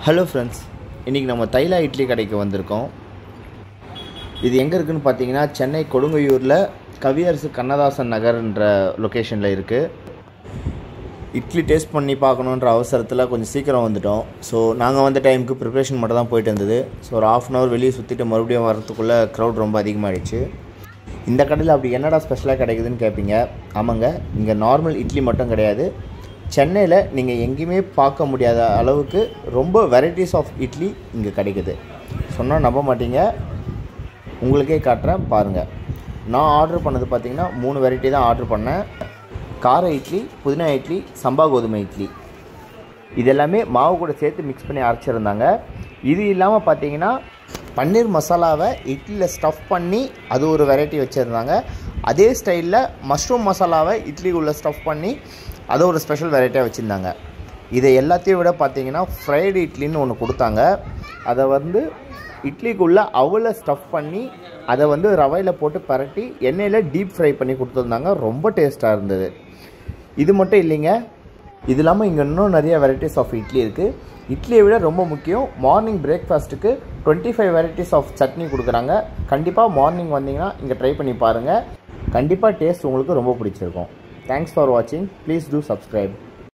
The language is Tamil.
ஹலோ ஃப்ரெண்ட்ஸ், இன்றைக்கி நம்ம தைலா இட்லி கடைக்கு வந்திருக்கோம். இது எங்கே இருக்குதுன்னு பார்த்தீங்கன்னா சென்னை கொடுங்கையூரில் கவியரசு கண்ணதாசன் நகர்ன்ற லொக்கேஷனில் இருக்குது. இட்லி டேஸ்ட் பண்ணி பார்க்கணுன்ற அவசரத்தில் கொஞ்சம் சீக்கிரம் வந்துட்டோம். ஸோ நாங்கள் வந்த டைமுக்கு ப்ரிப்ரேஷன் மட்டும் தான் போயிட்டு இருந்தது. ஸோ ஒரு ½ அன் ஹவர் வெளியே சுற்றிட்டு மறுபடியும் வரத்துக்குள்ளே க்ரௌட் ரொம்ப அதிகமாகிடுச்சு. இந்த கடையில் அப்படி என்னடா ஸ்பெஷலாக கிடைக்குதுன்னு கேட்பீங்க. ஆமாங்க, இங்கே நார்மல் இட்லி மட்டும் கிடையாது. சென்னையில் நீங்கள் எங்கேயுமே பார்க்க முடியாத அளவுக்கு ரொம்ப வெரைட்டிஸ் ஆஃப் இட்லி இங்கே கிடைக்குது. சொன்னால் நம்ப மாட்டீங்க, உங்களுக்கே காட்டுறேன் பாருங்கள். நான் ஆர்டர் பண்ணது பார்த்திங்கன்னா 3 வெரைட்டி தான் ஆர்டர் பண்ணேன். கார இட்லி, புதினா இட்லி, சம்பா கோதுமை இட்லி. இதெல்லாமே மாவு கூட சேர்த்து மிக்ஸ் பண்ணி அரைச்சிருந்தாங்க. இது இல்லாமல் பார்த்தீங்கன்னா பன்னீர் மசாலாவை இட்லியில் ஸ்டஃப் பண்ணி அது ஒரு வெரைட்டி வச்சுருந்தாங்க. அதே ஸ்டைலில் மஷ்ரூம் மசாலாவை இட்லி உள்ள ஸ்டஃப் பண்ணி அதை ஒரு ஸ்பெஷல் வெரைட்டியாக வச்சுருந்தாங்க. இதை எல்லாத்தையும் விட பார்த்தீங்கன்னா ஃப்ரைடு இட்லின்னு ஒன்று கொடுத்தாங்க. அதை இட்லிக்குள்ளே அவலை ஸ்டஃப் பண்ணி அதை ரவையில் போட்டு பரட்டி எண்ணெயில் டீப் ஃப்ரை பண்ணி கொடுத்துருந்தாங்க. ரொம்ப டேஸ்ட்டாக இருந்தது. இது மட்டும் இல்லைங்க, இது இல்லாமல் இங்கே இன்னும் நிறைய வெரைட்டிஸ் ஆஃப் இட்லி இருக்குது. இட்லியை விட ரொம்ப முக்கியம், மார்னிங் பிரேக்ஃபாஸ்ட்டுக்கு 25 வெரைட்டிஸ் ஆஃப் சட்னி கொடுக்குறாங்க. கண்டிப்பாக மார்னிங் வந்தீங்கன்னா இங்கே ட்ரை பண்ணி பாருங்கள். கண்டிப்பாக டேஸ்ட் உங்களுக்கு ரொம்ப பிடிச்சிருக்கும். Thanks for watching. Please do subscribe.